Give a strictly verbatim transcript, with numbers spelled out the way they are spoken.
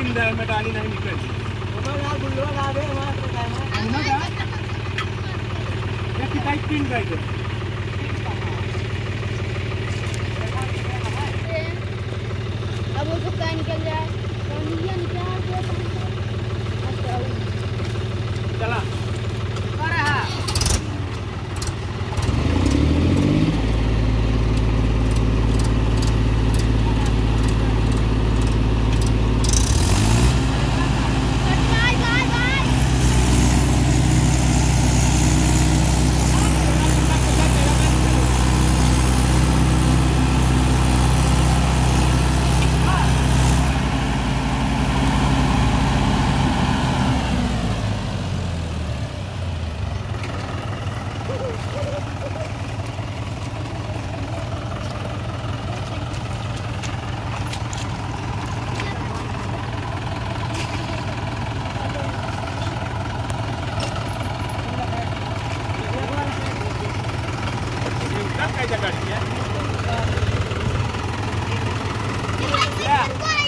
तीन हेल्मेट आली नाही निकल त्याची काही पिन जायचं अब वो तो क्या निकल जाए तो नीचे निकल चला काय जगाडी आहे